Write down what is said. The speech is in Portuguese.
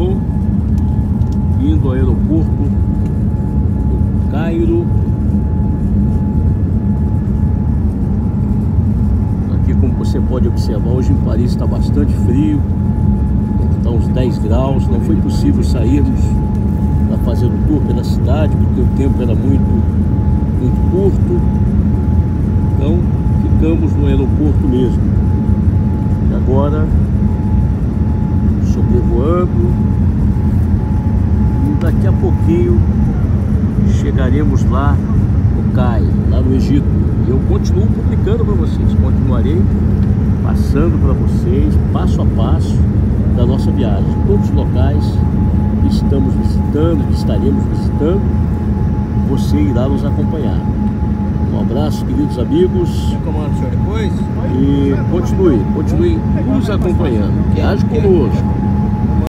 bom? Indo ao aeroporto do Cairo. Aqui, como você pode observar, hoje em Paris está bastante frio, está uns 10 graus, não foi possível sairmos para fazer o tour pela cidade, porque o tempo era muito curto, então ficamos no aeroporto mesmo. E agora, sobrevoando, e daqui a pouquinho chegaremos lá no Cairo, lá no Egito. E eu continuo publicando para vocês, continuarei passando para vocês, passo a passo, da nossa viagem. Todos os locais que estamos visitando, que estaremos visitando, você irá nos acompanhar. Um abraço, queridos amigos. Comando o senhor depois? E continue nos acompanhando. Viaje conosco.